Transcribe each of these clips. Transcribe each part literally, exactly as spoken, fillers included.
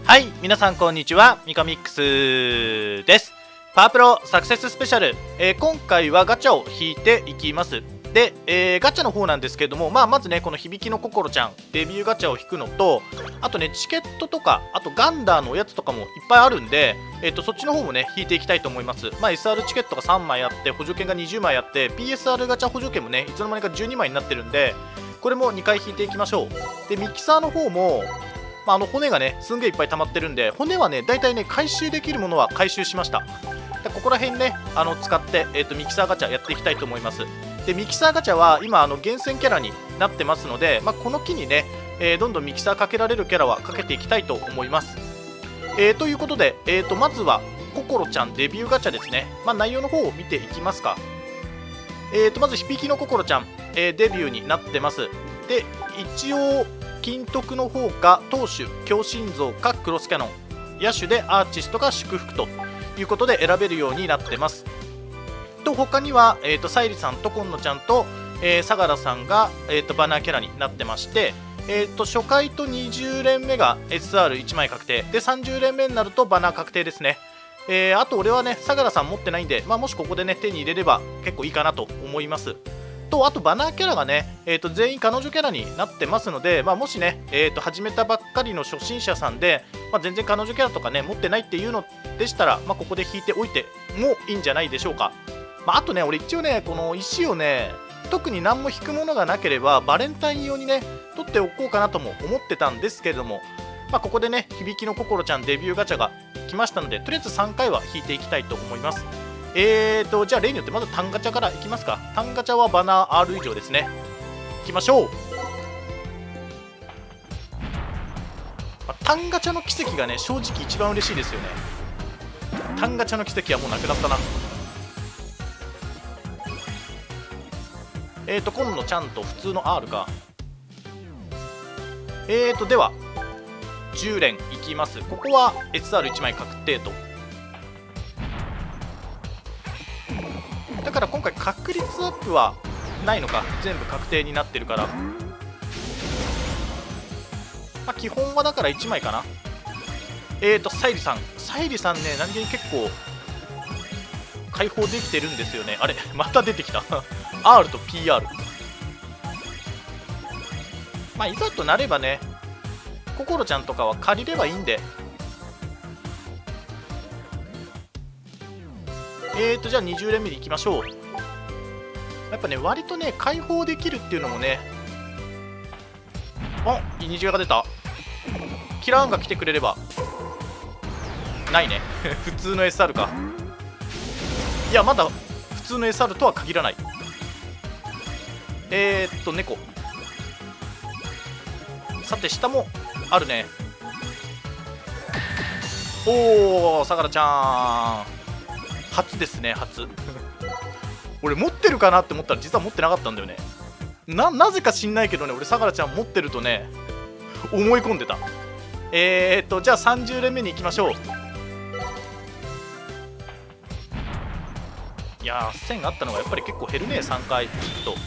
はい、皆さんこんにちは、ミカミックスです。パワープロサクセススペシャル、えー、今回はガチャを引いていきます。で、えー、ガチャの方なんですけれども、まあ、まずね、この響きの心ちゃん、デビューガチャを引くのと、あとね、チケットとか、あとガンダーのおやつとかもいっぱいあるんで、えーと、そっちの方もね、引いていきたいと思います。まあ、エスアール チケットがさんまいあって、補助券がにじゅうまいあって、ピーエスアール ガチャ補助券もね、いつの間にかじゅうにまいになってるんで、これもにかい引いていきましょう。で、ミキサーの方も、まあ、あの骨がねすんげえいっぱい溜まってるんで、骨はねだいたいね回収できるものは回収しました。でここら辺ねあの使って、えー、とミキサーガチャやっていきたいと思います。でミキサーガチャは今あの厳選キャラになってますので、まあ、この機にね、えー、どんどんミキサーかけられるキャラはかけていきたいと思います。えー、ということで、えー、とまずはココロちゃんデビューガチャですね。まあ、内容の方を見ていきますか。えー、とまず響きのココロちゃん、えー、デビューになってます。で一応金徳の方か投手強心臓かクロスキャノン、野手でアーチストか祝福ということで選べるようになってます。と他には、えー、とサイリさんと今野ちゃんと、えー、相良さんが、えー、とバナーキャラになってまして、えー、と初回とにじゅう連目が エスアールいち 枚確定で、さんじゅう連目になるとバナー確定ですね。えー、あと俺はね相良さん持ってないんで、まあ、もしここでね手に入れれば結構いいかなと思います。とあとバナーキャラがね、えー、と全員彼女キャラになってますので、まあ、もしね、えー、と始めたばっかりの初心者さんで、まあ、全然彼女キャラとかね持ってないっていうのでしたら、まあ、ここで引いておいてもいいんじゃないでしょうか。まあ、あとね俺一応ねこの石をね特に何も引くものがなければバレンタイン用にね取っておこうかなとも思ってたんですけれども、まあ、ここでね響きの心ちゃんデビューガチャが来ましたので、とりあえずさんかいは引いていきたいと思います。えーと、じゃあ例によってまず単ガチャからいきますか。単ガチャはバナー アール 以上ですね。いきましょう。まあ、単ガチャの奇跡がね、正直一番嬉しいですよね。単ガチャの奇跡はもうなくなったな。えーと、今野ちゃんと普通の アール か。えーと、では、じゅう連いきます。ここは エスアールいち 枚確定と。だから今回確率アップはないのか、全部確定になってるから、まあ、基本はだからいちまいかな。えーとサイリさんサイリさんね何気に結構解放できてるんですよね。あれまた出てきたアール と ピーアール。 まあいざとなればねココロちゃんとかは借りればいいんで、えーとじゃあにじゅう連目に行きましょう。やっぱね割とね解放できるっていうのもね、あっ虹が出た。キラーンが来てくれれば。ないね普通の エスアール か。いやまだ普通の エスアール とは限らない。えーっと猫、さて下もあるね。おお相良ちゃん初ですね、初俺持ってるかなって思ったら実は持ってなかったんだよね。ななぜか知んないけどね、俺相良ちゃん持ってるとね思い込んでた。えーっとじゃあさんじゅう連目に行きましょう。いやーせんあったのがやっぱり結構減るね、さんかいずっと。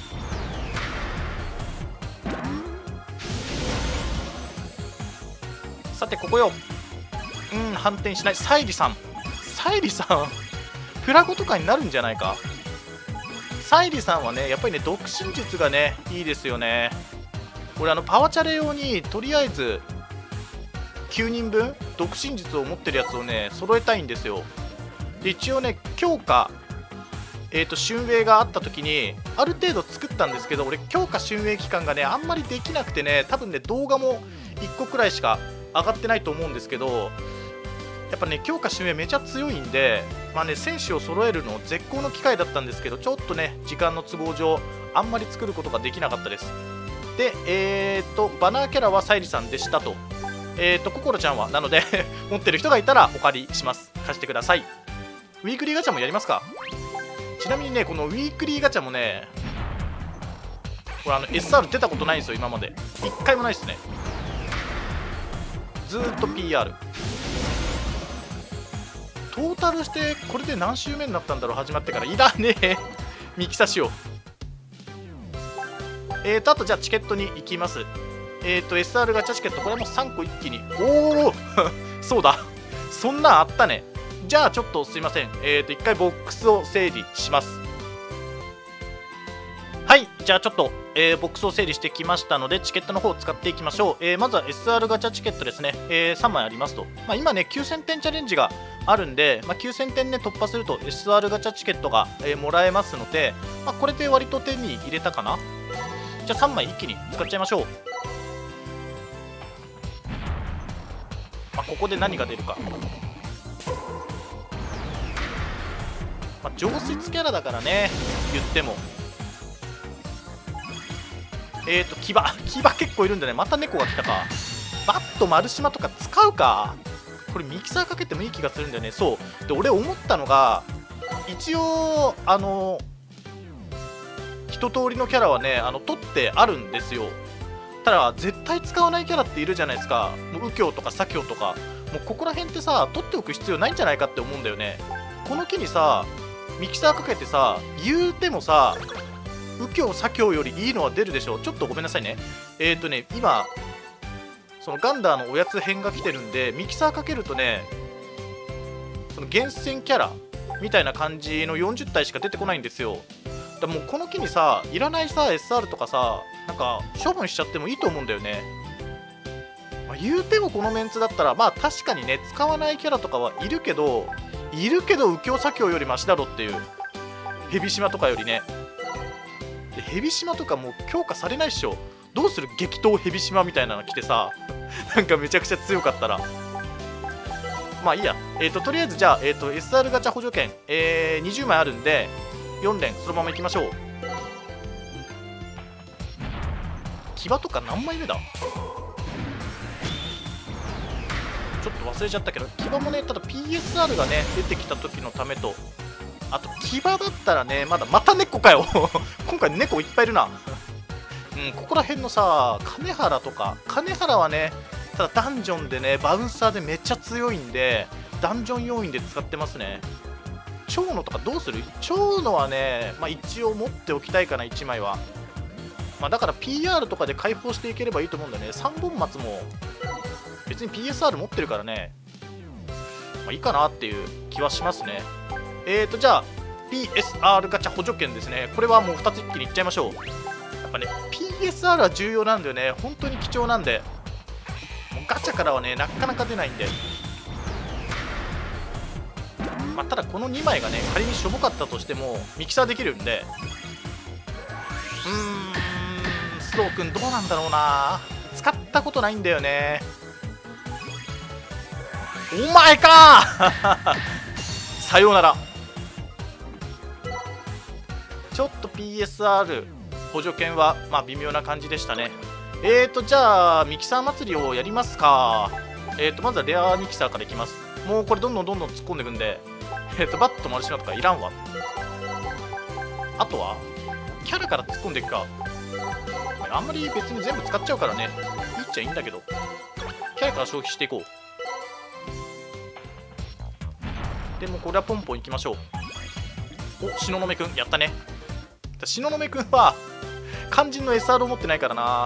さてここよ。うん反転しない。サイリさんサイリさんフラゴとかになるんじゃないか。サイリさんはねやっぱりね独身術がねいいですよね。俺あのパワチャレ用にとりあえずきゅうにんぶん独身術を持ってるやつをね揃えたいんですよ。で一応ね強化えーと春営があった時にある程度作ったんですけど、俺強化春営期間がねあんまりできなくてね、多分ね動画もいっこくらいしか上がってないと思うんですけど、やっぱね強化春営めちゃ強いんで、まあね選手を揃えるの絶好の機会だったんですけど、ちょっとね時間の都合上あんまり作ることができなかったです。でえーとバナーキャラはサイリさんでしたと。えーとココロちゃんはなので持ってる人がいたらお借りします。貸してください。ウィークリーガチャもやりますか。ちなみにねこのウィークリーガチャもねこれあの エスアール 出たことないんですよ今まで。いっかいもないですね。ずーっと ピーアール。 トータルしてこれで何周目になったんだろう、始まってから。いらねえミキサしよう。えーとあとじゃあチケットに行きます。 えっと エスアール ガチャチケット、これもさんこ一気に。おおそうだ、そんなんあったね。じゃあちょっとすいません、えっと一回ボックスを整理します。はい、じゃあちょっと、えー、ボックスを整理してきましたので、チケットの方を使っていきましょう。えー、まずは エスアール ガチャチケットですね、えー、さんまいありますと。まあ、今ね、きゅうせんてんチャレンジがあるんで、まあ、きゅうせんてんね、突破すると エスアール ガチャチケットが、えー、もらえますので、まあ、これで割と手に入れたかな。じゃあさんまい一気に使っちゃいましょう。まあ、ここで何が出るか。まあ、常設キャラだからね、言っても。えーと、牙、牙結構いるんだね。また猫が来たか。バット丸島とか使うか。これミキサーかけてもいい気がするんだよね。そう。で、俺思ったのが、一応、あの、一通りのキャラはね、あの、取ってあるんですよ。ただ、絶対使わないキャラっているじゃないですか。もう右京とか左京とか。もうここら辺ってさ、取っておく必要ないんじゃないかって思うんだよね。この木にさ、ミキサーかけてさ、言うてもさ、右京左京よりいいのは出るでしょう。ちょっとごめんなさいね。えっ、ー、とね、今、そのガンダーのおやつ編が来てるんで、ミキサーかけるとね、その厳選キャラみたいな感じのよんじゅったいしか出てこないんですよ。だからもうこの木にさ、いらないさ、エスアール とかさ、なんか処分しちゃってもいいと思うんだよね。まあ、言うてもこのメンツだったら、まあ確かにね、使わないキャラとかはいるけど、いるけど右京左京よりマシだろっていう。蛇島とかよりね。で蛇島とかもう強化されないっしょ。どうする激闘蛇島みたいなの来てさなんかめちゃくちゃ強かったら。まあいいや。えっ、ー、ととりあえずじゃあ、えー、と エスアール ガチャ補助券、えー、にじゅうまいあるんでよん連そのままいきましょう。騎馬とか何枚目だ。ちょっと忘れちゃったけど、騎馬もね、ただ ピーエスアール がね出てきた時のためと、あと騎馬だったらね、まだまた猫かよ今回猫いっぱいいるなうん、ここら辺のさ、金原とか、金原はね、ただダンジョンでね、バウンサーでめっちゃ強いんで、ダンジョン要員で使ってますね。蝶野とかどうする？蝶野はね、まあ、一応持っておきたいかな、いちまいは。まあ、だから ピーアール とかで解放していければいいと思うんだよね。さんぼん松も別に ピーエスアール 持ってるからね、まあ、いいかなっていう気はしますね。えーと、じゃあ、ピーエスアール ガチャ補助券ですね。これはもうふたつ一気にいっちゃいましょう。やっぱね、ピーエスアール は重要なんだよね。本当に貴重なんで。もうガチャからはね、なかなか出ないんで。まあ、ただこのにまいがね、仮にしょぼかったとしても、ミキサーできるんで。うーん、スロー君どうなんだろうな。使ったことないんだよね。お前かさようなら。ちょっと ピーエスアール 補助券はまあ微妙な感じでしたね。えーとじゃあミキサー祭りをやりますか。えーとまずはレアミキサーからいきます。もうこれどんどんどんどん突っ込んでいくんで、えーとバット丸島とかいらんわ。あとはキャラから突っ込んでいくか。あんまり別に全部使っちゃうからね、いいっちゃいいんだけど、キャラから消費していこう。でもこれはポンポンいきましょう。お、東雲くんやったね。東雲くんは肝心の エスアール を持ってないからな。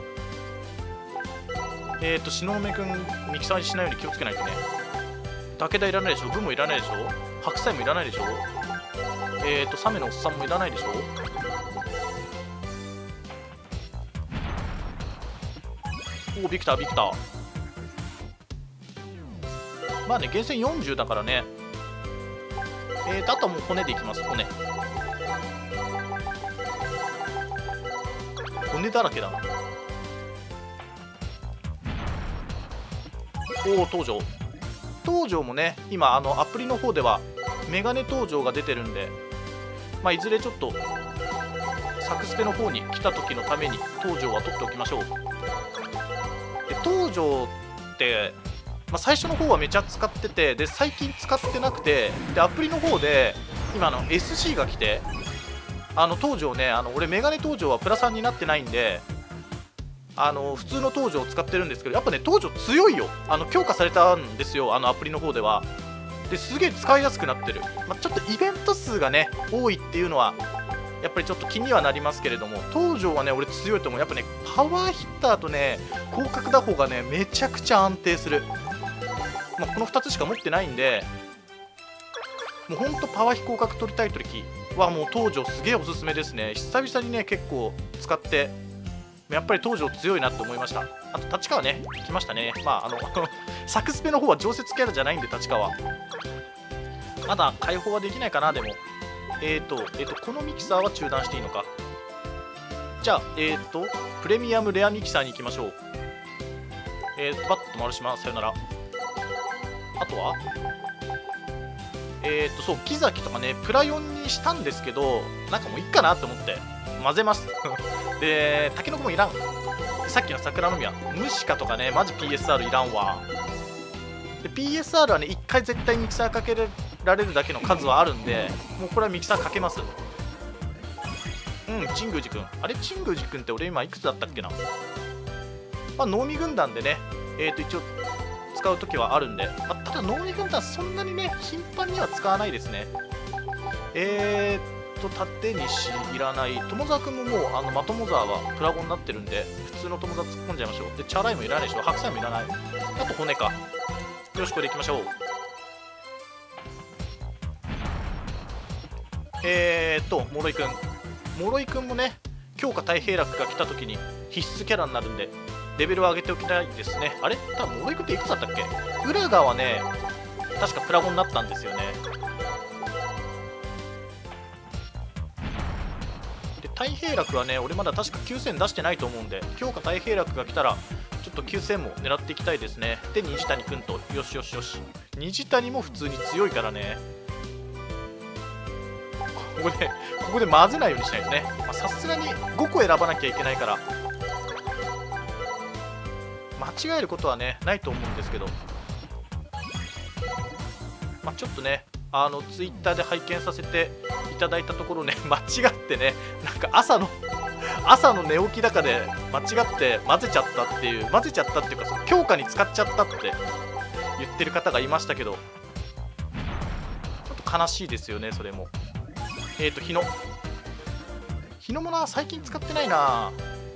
えっ、ー、と東雲くんミキサーにしないように気をつけないとね。武田いらないでしょ、武もいらないでしょ、白菜もいらないでしょ、えっ、ー、とサメのおっさんもいらないでしょ。おお、ビクタービクター。まあね、厳選よんじゅうだからね。えーとあとはもう骨でいきます。骨骨だらけだな。おお、東條東條もね、今あのアプリの方ではメガネ東條が出てるんで、まあ、いずれちょっとサクスペの方に来た時のために東條は取っておきましょう。で東條ってまあ、最初の方はめちゃ使ってて、で最近使ってなくて、でアプリの方で今の エスシー が来て、あの東條ね、あの俺メガネ東條はプラさんになってないんで、あの普通の東條を使ってるんですけど、やっぱね東條強いよ。あの強化されたんですよ、あのアプリの方では。ですげえ使いやすくなってる。まあ、ちょっとイベント数がね多いっていうのはやっぱりちょっと気にはなりますけれども、東條はね俺強いと思う。やっぱねパワーヒッターとね広角打法がねめちゃくちゃ安定する。まあ、このふたつしか持ってないんで、もうほんとパワー飛広角取りたい時はもう東條すげえおすすめですね。久々にね結構使ってやっぱり東條強いなと思いました。あと立川ね来ましたね。まああのサクスペの方は常設キャラじゃないんで立川まだ解放はできないかな。でもえっ、ー、とえっ、ー、とこのミキサーは中断していいのか。じゃあえっ、ー、とプレミアムレアミキサーに行きましょう。えーとバッと丸島さよなら。あとはえっ、ー、とそう木崎とかねプラよんにしたんですけど、なんかもういいかなと思って混ぜますでタケノコもいらん。さっきの桜の宮ムシカとかねマジ ピーエスアール いらんわ。で ピーエスアール はねいっかい絶対ミキサーかけられるだけの数はあるんで、もうこれはミキサーかけます。うん神宮寺くん、あれ神宮寺くんって俺今いくつだったっけな。まあ能見軍団でねえっ、ー、と一応使う時はあるんで、まあ、ただ能見軍団そんなにね頻繁には使わないですね。えーっと縦西いらない。友沢くんももうあのま友沢はプラゴになってるんで普通の友沢突っ込んじゃいましょう。でチャーライもいらないでしょ。白菜もいらない。あと骨か。よしこれいきましょう。えーっと諸井くん諸井くんもね強化太平楽が来た時に必須キャラになるんでレベルを上げておきたいですね。あれ多分諸井くんっていくつだったっけ。浦賀はね確かプラゴになったんですよね。で太平楽はね俺まだ確かきゅうせん出してないと思うんで、強化太平楽が来たらちょっときゅうせんも狙っていきたいですね。で虹谷くんとよしよしよし。虹谷も普通に強いからね、ここでここで混ぜないようにしないとね。さすがにごこ選ばなきゃいけないから間違えることはねないと思うんですけど、まあ、ちょっとねあのツイッターで拝見させていただいたところね間違ってねなんか朝の朝の寝起きだかで間違って混ぜちゃったっていう混ぜちゃったっていうかその強化に使っちゃったって言ってる方がいましたけど、ちょっと悲しいですよねそれも。えっ、ー、と日野日野もな最近使ってないな。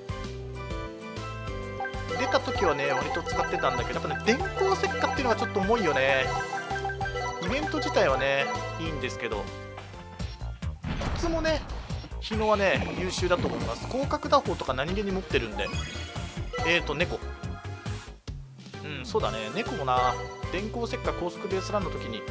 出た時はね割と使ってたんだけど、やっぱね電光石火っていうのがちょっと重いよね。イベント自体はねいいんですけど、コツもね日野はね優秀だと思います。広角打法とか何気に持ってるんで。えーと猫うんそうだね猫もな電光石火高速ベースランの時に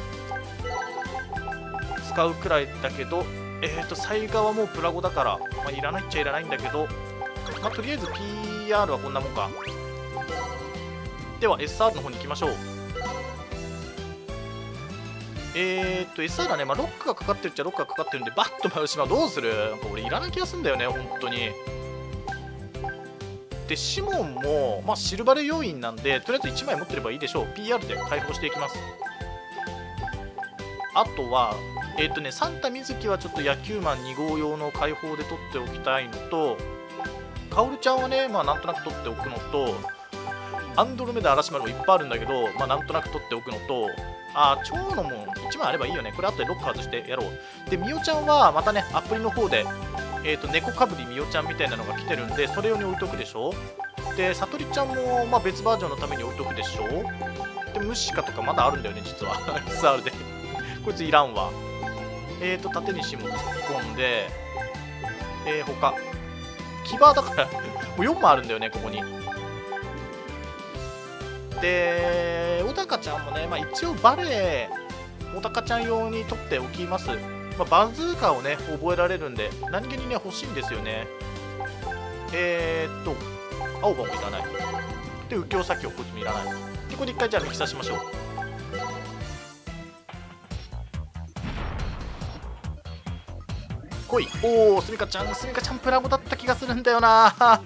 使うくらいだけど、えーとサイガはもうプラゴだから、まあ、いらないっちゃいらないんだけど、まあ、とりあえず ピーアール はこんなもんか。では エスアール の方に行きましょう。えーっと エスアール はね、まあ、ロックがかかってるっちゃロックがかかってるんでバッと丸島どうする。なんか俺いらない気がするんだよね本当に。でシモンも、まあ、シルバル要員なんでとりあえずいちまい持ってればいいでしょう。 ピーアール で解放していきます。あとはえーっとねサンタ水木はちょっと野球マンに号用の解放で取っておきたいのと、カオルちゃんはねまあなんとなく取っておくのと、アンドロメダ嵐丸もいっぱいあるんだけど、まあ、なんとなく取っておくのと、あー、蝶野もいちまいあればいいよね。これ後でロック外してやろう。で、みおちゃんはまたね、アプリの方で、えっと、猫かぶりみおちゃんみたいなのが来てるんで、それ用に置いとくでしょ。で、さとりちゃんも、まあ、別バージョンのために置いとくでしょ。で、ムシカとかまだあるんだよね、実は。エスアール で。こいついらんわ。えっと、縦西も突っ込んで、えー、他。キバーだから、もうよんまいあるんだよね、ここに。で、小高ちゃんもね、まあ、一応バレー、小高ちゃん用に取っておきます。まあ、バズーカをね、覚えられるんで、何気にね、欲しいんですよね。えーっと、青葉もいらない。で、右京先をこっちもいらない。で、これで一回じゃあミキサーしましょう。来い。おー、すみかちゃん、すみかちゃんプラゴだった気がするんだよな。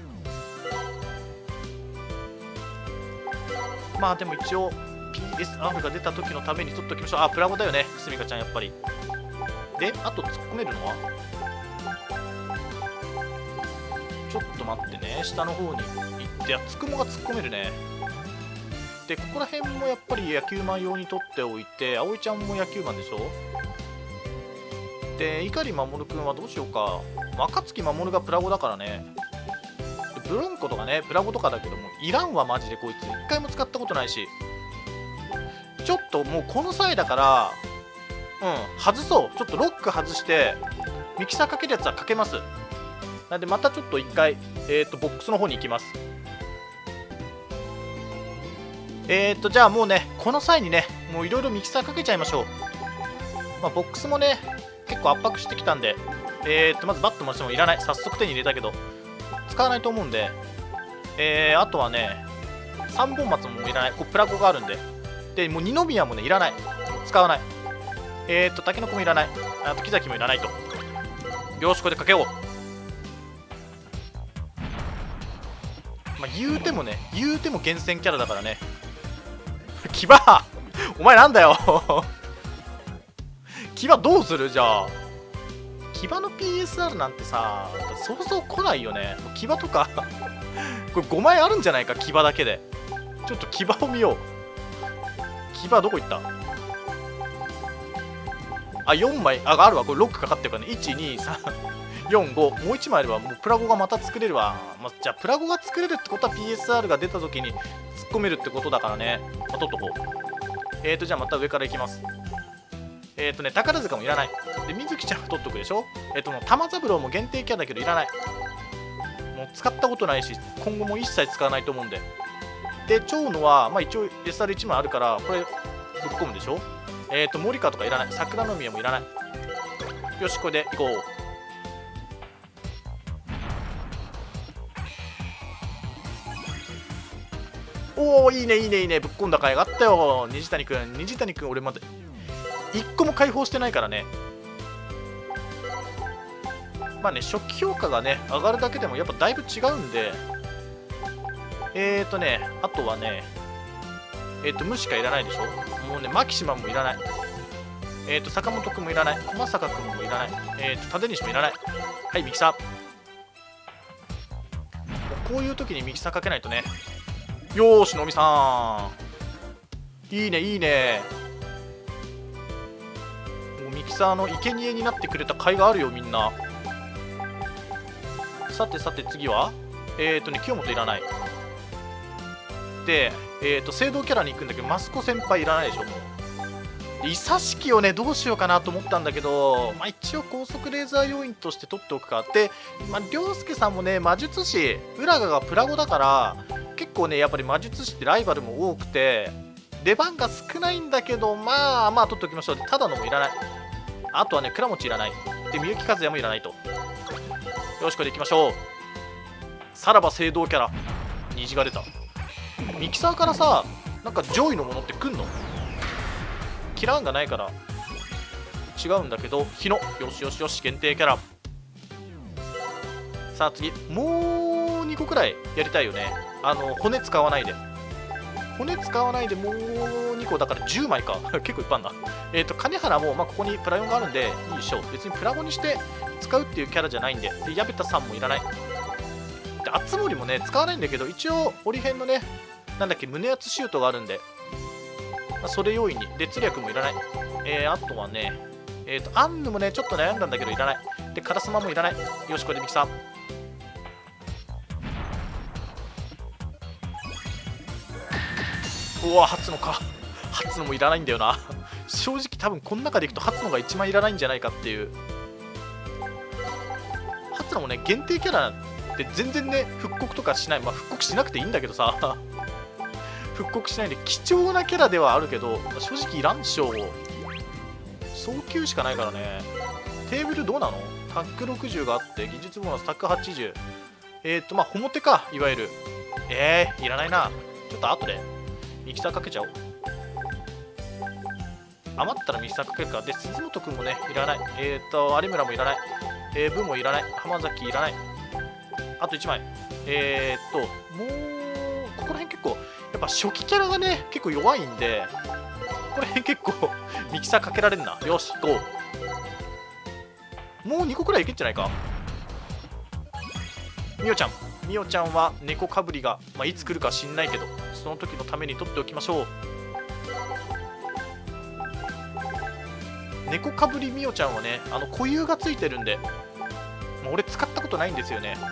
まあでも一応 ピーエスアール が出た時のために取っておきましょう。あ、プラゴだよね、すみかちゃんやっぱり。で、あと突っ込めるのはちょっと待ってね、下の方に行って、あ、つくもが突っ込めるね。で、ここら辺もやっぱり野球マン用に取っておいて、葵ちゃんも野球マンでしょ。 で碇守君はどうしようか。若月守がプラゴだからね。ブロンコとかねプラゴとかだけどもいらんわマジで。こいつ一回も使ったことないし、ちょっともうこの際だからうん外そう。ちょっとロック外してミキサーかけるやつはかけます。なんでまたちょっと一回えっとボックスの方に行きます。えー、っとじゃあもうねこの際にねもういろいろミキサーかけちゃいましょう。まあ、ボックスもね結構圧迫してきたんで、えー、っとまずバットもしてもいらない。早速手に入れたけど使わないと思うんで、えー、あとはねさんぼん松もいらない。こうプラゴがあるんで、でもう二宮もねいらない。使わない。えー、っとタケノコもいらない。あと木崎もいらないと。よしこれでかけよう。まあ、言うてもね言うても厳選キャラだからね。騎馬お前なんだよ騎馬どうする。じゃあ騎馬の ピーエスアール なんてさそうそう来ないよね。騎馬とかこれごまいあるんじゃないか。騎馬だけでちょっと騎馬を見よう。騎馬どこ行った。あよんまいああるわ。これロックかかってるからね。いちにさんよんごもういちまいあればもうプラゴがまた作れるわ。まあ、じゃあプラゴが作れるってことは ピーエスアール が出た時に突っ込めるってことだからね。まあ、取っとこう。えーとじゃあまた上からいきます。えーとね宝塚もいらない。で水木ちゃんは取っとくでしょ。えーともう玉三郎も限定キャラだけどいらない。もう使ったことないし今後も一切使わないと思うんで。で蝶野はまあ一応 エスアールいち 枚あるからこれぶっ込むでしょ。えーと森川とかいらない。桜宮もいらない。よしこれでいこう。おおいいねいいねいいね。ぶっこんだ甲斐があったよ虹谷くん。虹谷くん俺まだいっこも解放してないからね。まあね初期評価がね上がるだけでもやっぱだいぶ違うんで、えーとねあとはねえーと無しかいらないでしょ。もうねマキシマムもいらない。えーと坂本くんもいらない。駒坂くんもいらない。えーと立西もいらない。はいミキサー。こういう時にミキサーかけないとね。よーしのみさんいいねいいね。もうミキサーの生贄になってくれた甲斐があるよみんな。さてさて次はえっ、ー、とね清本いらない。でえっ、ー、と聖堂キャラに行くんだけどマスコ先輩いらないでしょ。もう伊佐式をねどうしようかなと思ったんだけど、まあ、一応高速レーザー要員として取っておくか。で、まあ、涼介さんもね魔術師浦賀がプラゴだから結構ねやっぱり魔術師ってライバルも多くて出番が少ないんだけど、まあまあ取っておきましょう。ただのもいらない。あとはね倉持いらない。でみゆき和也もいらないと。よしこれでいきましょう。さらば聖堂キャラ虹が出た。ミキサーからさなんか上位のものってくんの。キラーンがないから違うんだけど日野よしよしよし限定キャラ。さあ次もうにこくらいやりたいよね。あの骨使わないで骨使わないでもうにこだからじゅうまいか結構いっぱいあんな。えっ、ー、と金原も、まあ、ここにプラヨンがあるんでいいでしょう。別にプラゴにして使うっていうキャラじゃないんで。で矢部田さんもいらない。で熱森もね使わないんだけど一応折り辺のねなんだっけ胸圧シュートがあるんで、まあ、それ要因に。で釣略もいらない。えー、あとはねえっ、ー、とアンヌもねちょっと悩んだんだけどいらない。でカラスマもいらない。よしこれでミキサー。うわ初野か初野もいらないんだよな正直多分この中でいくと初野が一番いらないんじゃないかっていう。初野もね限定キャラって全然ね復刻とかしない。まあ復刻しなくていいんだけどさ復刻しないで貴重なキャラではあるけど正直いらんでしょう。早急しかないからね。テーブルどうなの。タックろくじゅうがあって技術ボーナスタックはちじゅう。えっ、ー、とまあ表かいわゆる。えー、いらないな。ちょっと後でミキサーかけちゃおう。余ったらミキサーかけるか。で鈴本くんもねいらない。えっ、ー、と有村もいらない。えー、ブもいらない。浜崎いらない。あといちまい。えっ、ー、ともうここら辺結構やっぱ初期キャラがね結構弱いんでこれ結構ミキサーかけられんな。よしゴー。もうにこくらいいけんじゃないか。みおちゃんみおちゃんは猫かぶりが、まあ、いつ来るか知んないけどその時のために取っておきましょう。 猫かぶりみおちゃんはね、あの固有がついてるんで、まあ、俺使ったことないんですよね。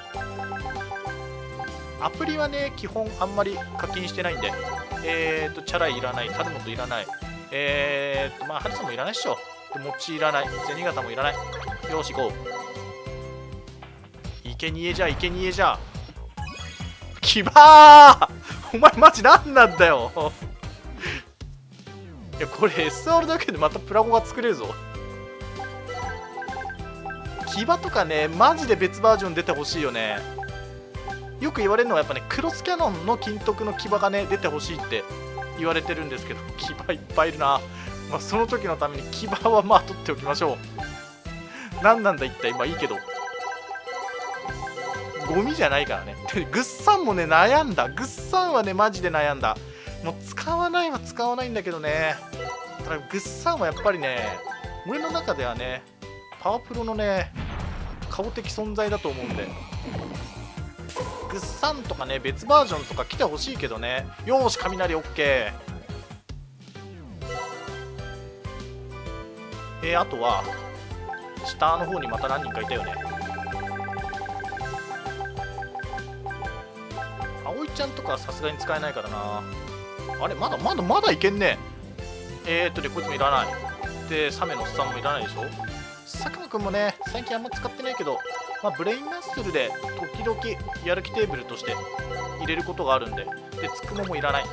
アプリはね、基本あんまり課金してないんで、えーと、チャラいいらない、タルモトいらない、えーと、まあ、ハルさんもいらないっしょ。餅いらない、銭形もいらない。よし、行こう。いけにえじゃ、いけにえじゃ。キバーお前マジなんなんだよいや、これ エスアール だけでまたプラゴが作れるぞ。騎馬とかね、マジで別バージョン出てほしいよね。よく言われるのはやっぱね、クロスキャノンの金徳の騎馬がね、出てほしいって言われてるんですけど、騎馬いっぱいいるな。まあ、その時のために騎馬はまあ取っておきましょう。何なんだ一体、まあいいけど。ゴミじゃないからね。でグッサンもね、悩んだ。グッサンはね、マジで悩んだ。もう使わないは使わないんだけどね。ただ、グッサンはやっぱりね、俺の中ではね、パワプロのね、顔的存在だと思うんで。グッサンとかね、別バージョンとか来てほしいけどね。よーし、雷 OK。えー、あとは、下の方にまた何人かいたよね。葵ちゃんとかはさすがに使えないからな。あれ、まだまだまだいけんね。えーっとね、こいつもいらない。で、サメのスさんもいらないでしょ。佐久間くんもね、最近あんま使ってないけど、まあ、ブレインマッスルで時々やる気テーブルとして入れることがあるんで、で、つくももいらない。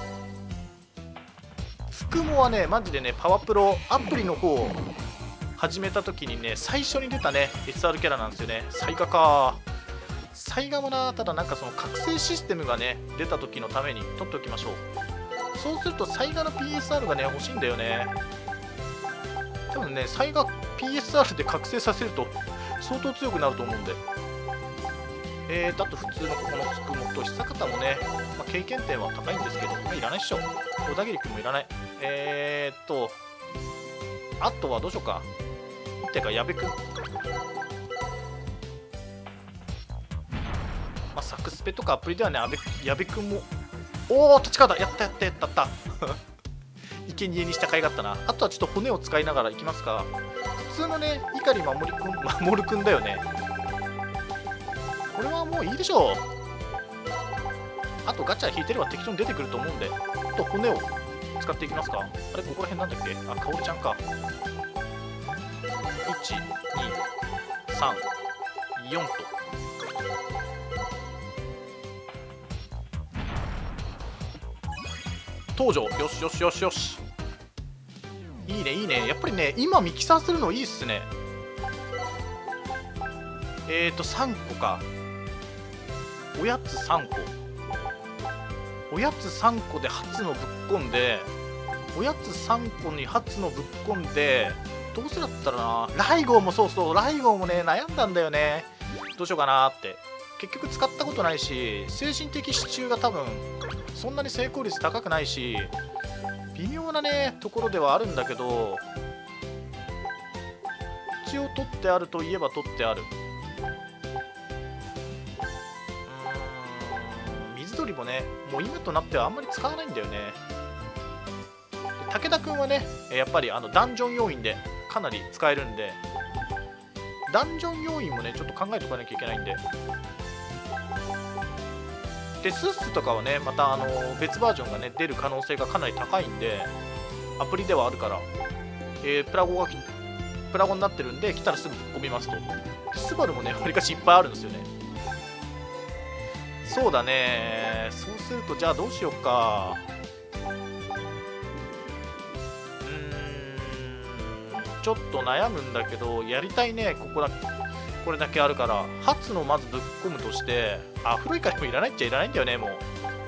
つくもはね、マジでね、パワプロアプリの方を始めた時にね、最初に出たね、エスアール キャラなんですよね。サイガか。サイガもな、ただなんかその覚醒システムがね、出た時のために取っておきましょう。そうすると、サイガの ピーエスアール がね、欲しいんだよね。多分ね、サイガ ピーエスアール で覚醒させると相当強くなると思うんで。えーと、あと普通のここのつくもと久方もね、まあ、経験点は高いんですけど、まあ、いらないっしょ。小田切君もいらない。えーと、あとはどうしようか。てか、矢部君。まあ、サクスペとかアプリではね、矢部君も。おー、立川だ。やったやったやったやった。生贄にした甲斐があったな。あとはちょっと骨を使いながらいきますか。普通のね、碇守くん、守くんだよね。これはもういいでしょう。あとガチャ引いてれば適当に出てくると思うんで、あと骨を使っていきますか。あれ、ここら辺なんだっけ。あ、かおりちゃんか。いち、に、さん、よんと。登場。よしよしよしよし。いいねいいね。やっぱりね、今ミキサーするのいいっすね。えーとさんこか。おやつさんこ。おやつさんこで初のぶっこんで、おやつさんこに初のぶっこんで、どうせだったらな、ライゴーもそうそう、ライゴーもね、悩んだんだよね。どうしようかなって。結局使ったことないし、精神的支柱が多分そんなに成功率高くないし、微妙なねところではあるんだけど、一応取ってあるといえば取ってある。うーん、水鳥もね、もう今となってはあんまり使わないんだよね。武田君はね、やっぱりあのダンジョン要員でかなり使えるんで、ダンジョン要員もねちょっと考えておかなきゃいけないんで。でスッスとかはね、またあの別バージョンがね出る可能性がかなり高いんで、アプリではあるから、えー、プラゴがプラゴになってるんで、来たらすぐぶっ込みますと。スバルもねわりかしいっぱいあるんですよね。そうだね。そうするとじゃあどうしようか。うーん、ちょっと悩むんだけど、やりたいね。ここだこれだけあるから、初のまずぶっ込むとして、あ、古いからもいらないっちゃいらないんだよね、もう。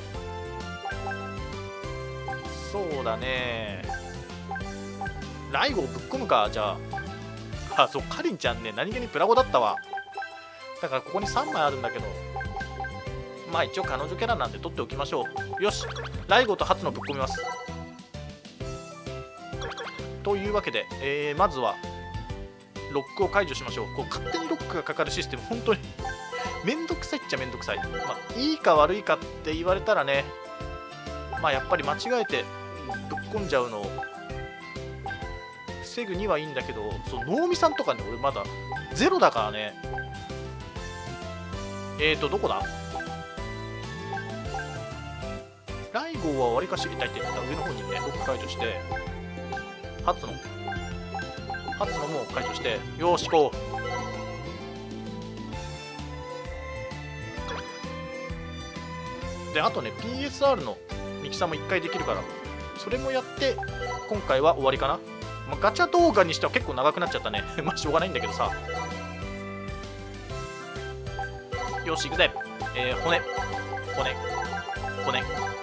そうだね。ライゴをぶっ込むか、じゃあ。あ、そう、かりんちゃんね、何気にプラゴだったわ。だからここにさんまいあるんだけど、まあ一応彼女キャラなんで取っておきましょう。よし、ライゴと初のぶっ込みます。というわけで、えー、まずは、ロックを解除しましょう。こう勝手にロックがかかるシステム、本当にめんどくさいっちゃめんどくさい。まあ、いいか悪いかって言われたらね、まあやっぱり間違えてぶっこんじゃうのを防防ぐにはいいんだけど、そう能見さんとかね俺まだゼロだからね。えーとどこだ、ライゴーはわりかし痛いって言った上の方にねロック解除して、初の初のも解除して、よーし行こうで、あとね ピーエスアール のミキサーもいっかいできるから、それもやって今回は終わりかな。まあ、ガチャ動画にしては結構長くなっちゃったねまあしょうがないんだけどさ。よし行くぜ。えー、骨骨骨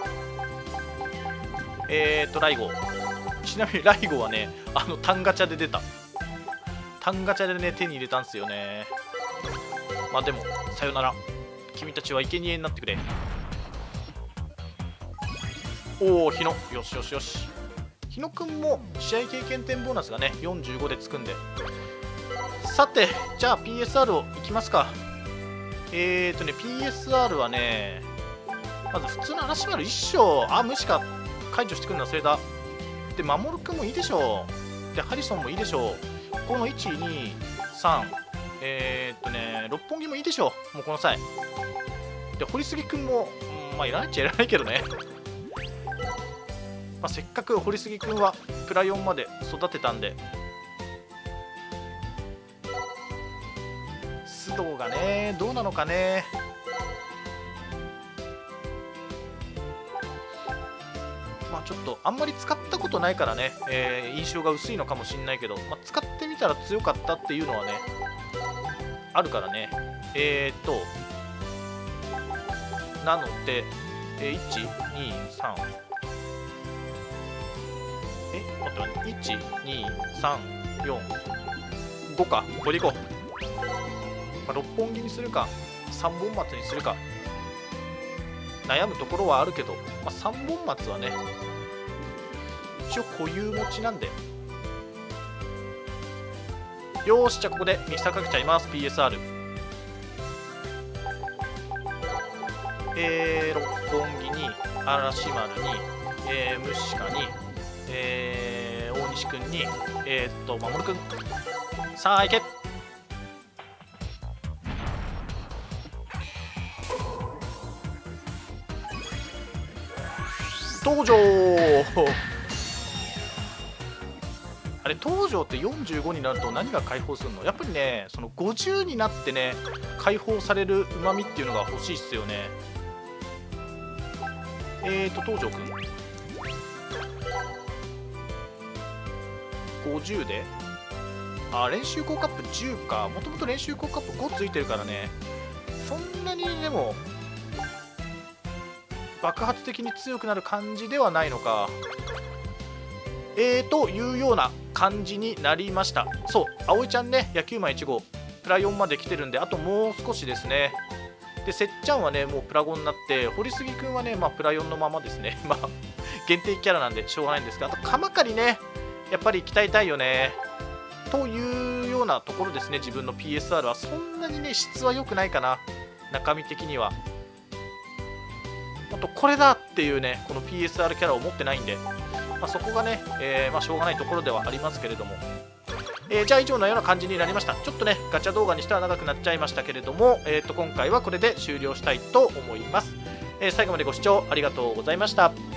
えーとライゴちなみにライゴはねあの単ガチャで出た、単ガチャでね手に入れたんですよね。まあでもさよなら、君たちは生贄になってくれ。おお日野、よしよしよし。日野くんも試合経験点ボーナスがねよんじゅうごでつくんで、さてじゃあ ピーエスアール をいきますか。えーとね ピーエスアール はねまず普通の嵐丸一生、あ無視か、解除してくるの忘れた。で守くんもいいでしょう、でハリソンもいいでしょう、このいちにさんえーっとね六本木もいいでしょう、もうこの際で堀杉くんも、うん、まあいらないっちゃいらないけどねまあせっかく堀杉くんはプラよんまで育てたんで、須藤がねどうなのかね。まあちょっとあんまり使ったことないからね、えー、印象が薄いのかもしれないけど、まあ、使ってみたら強かったっていうのはねあるからね。えー、っとなので、えー、いち、に、さんえ待って待って、いち、に、さん、よん、ごか、これいこう。まあ、ろっぽん木にするかさんぼん松にするか悩むところはあるけど、まあ、さんぼん松はね一応固有持ちなんで、よーしじゃあここでミキサーかけちゃいます。 ピーエスアール えー、六本木に嵐丸に、えー、ムシカに、えー、大西くんに、えー、っと守くん、さあ行け。登場あれ登場ってよんじゅうごになると何が解放するの？やっぱりねそのごじゅうになってね解放されるうまみっていうのが欲しいっすよね。えーと東條くんごじゅうで、あ練習効果アップじゅうか、もともと練習効果アップごついてるからね、そんなにでも爆発的に強くなる感じではないのか。えーというような感じになりました。そう、葵ちゃんね、野球マンいち号、プラよんまで来てるんで、あともう少しですね。で、せっちゃんはね、もうプラごになって、堀杉くんはね、まあ、プラよんのままですね。まあ、限定キャラなんでしょうがないんですが、あと、鎌刈りね、やっぱり鍛えたいよね。というようなところですね、自分の ピーエスアール は。そんなにね、質は良くないかな、中身的には。あと、これだっていうね、この ピーエスアール キャラを持ってないんで、まあ、そこがね、えーまあ、しょうがないところではありますけれども、えー、じゃあ以上のような感じになりました。ちょっとねガチャ動画にしては長くなっちゃいましたけれども、えー、と今回はこれで終了したいと思います。えー、最後までご視聴ありがとうございました。